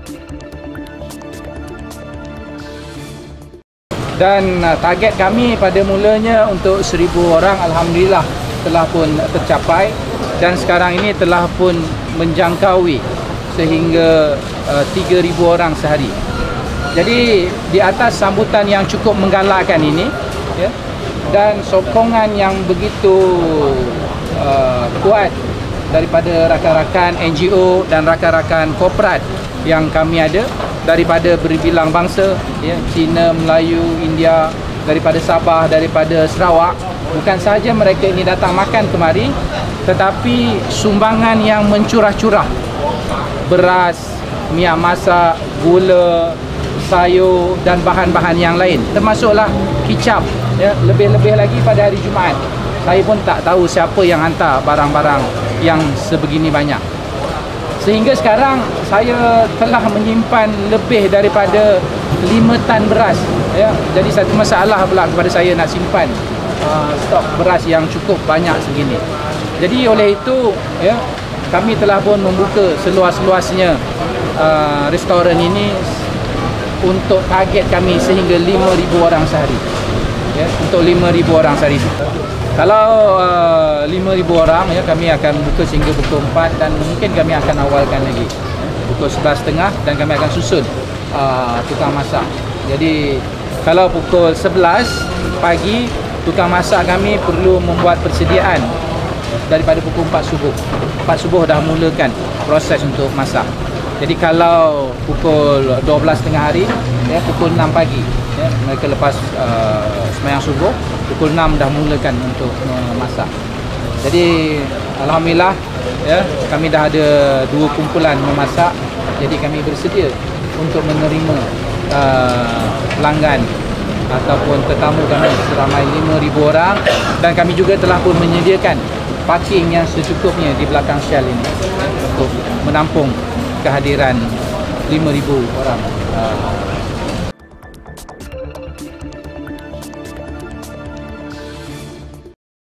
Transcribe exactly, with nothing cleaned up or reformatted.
Dan uh, target kami pada mulanya untuk seribu orang, alhamdulillah telah pun tercapai, dan sekarang ini telah pun menjangkaui sehingga uh, tiga ribu orang sehari. Jadi di atas sambutan yang cukup menggalakkan ini, ya, dan sokongan yang begitu uh, kuat daripada rakan-rakan N G O dan rakan-rakan korporat yang kami ada daripada berbilang bangsa, ya, Cina, Melayu, India, daripada Sabah, daripada Sarawak. Bukan sahaja mereka ini datang makan kemari, tetapi sumbangan yang mencurah-curah, beras, minyak masak, gula, sayur dan bahan-bahan yang lain, termasuklah kicap, ya, lebih-lebih lagi pada hari Jumaat. Saya pun tak tahu siapa yang hantar barang-barang yang sebegini banyak. Sehingga sekarang saya telah menyimpan lebih daripada lima tan beras, ya. Jadi satu masalah pula kepada saya nak simpan uh, stok beras yang cukup banyak segini. Jadi oleh itu, ya, kami telah pun membuka seluas-luasnya uh, restoran ini untuk target kami sehingga lima ribu orang sehari, ya, untuk lima ribu orang sehari. Kalau uh, lima ribu orang, ya, kami akan buka sehingga pukul empat, dan mungkin kami akan awalkan lagi, ya, pukul sebelas tiga puluh, dan kami akan susun uh, tukang masak. Jadi kalau pukul sebelas pagi, tukang masak kami perlu membuat persediaan daripada pukul empat subuh. empat subuh dah mulakan proses untuk masak. Jadi kalau pukul dua belas tengah hari, ya, pukul enam pagi, ya, mereka lepas uh, sembahyang subuh, pukul enam dah mulakan untuk memasak. Jadi alhamdulillah, ya, kami dah ada dua kumpulan memasak. Jadi kami bersedia untuk menerima uh, pelanggan ataupun tetamu kami seramai lima ribu orang, dan kami juga telah pun menyediakan parking yang secukupnya di belakang Shell ini, ya, untuk menampung kehadiran lima ribu orang uh,